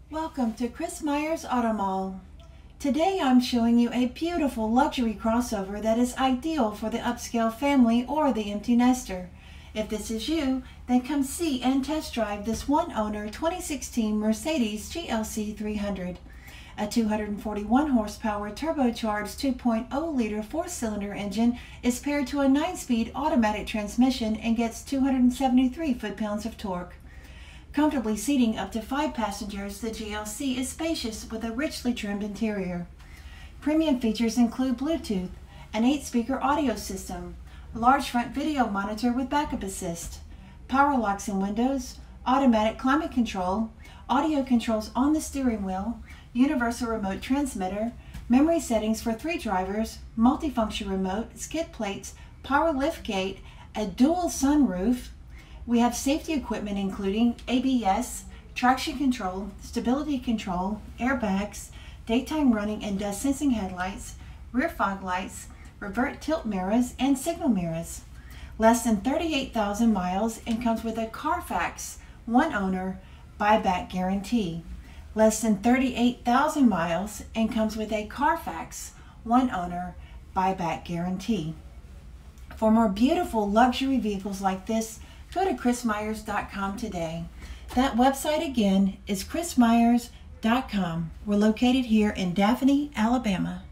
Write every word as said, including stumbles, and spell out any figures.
Welcome to Chris Myers Auto Mall. Today I'm showing you a beautiful luxury crossover that is ideal for the upscale family or the empty nester. If this is you, then come see and test drive this one-owner twenty sixteen Mercedes G L C three hundred. A two hundred forty-one horsepower turbocharged two point oh liter four-cylinder engine is paired to a nine-speed automatic transmission and gets two hundred seventy-three foot-pounds of torque. Comfortably seating up to five passengers, the G L C is spacious with a richly trimmed interior. Premium features include Bluetooth, an eight-speaker audio system, a large front video monitor with backup assist, power locks and windows, automatic climate control, audio controls on the steering wheel, universal remote transmitter, memory settings for three drivers, multifunction remote, skid plates, power liftgate, a dual sunroof. We have safety equipment including A B S, traction control, stability control, airbags, daytime running and dust sensing headlights, rear fog lights, revert tilt mirrors, and signal mirrors. Less than thirty-eight thousand miles and comes with a Carfax one owner buyback guarantee. Less than thirty-eight thousand miles and comes with a Carfax one owner buyback guarantee. For more beautiful luxury vehicles like this, go to chris myers dot com today. That website again is chris myers dot com. We're located here in Daphne, Alabama.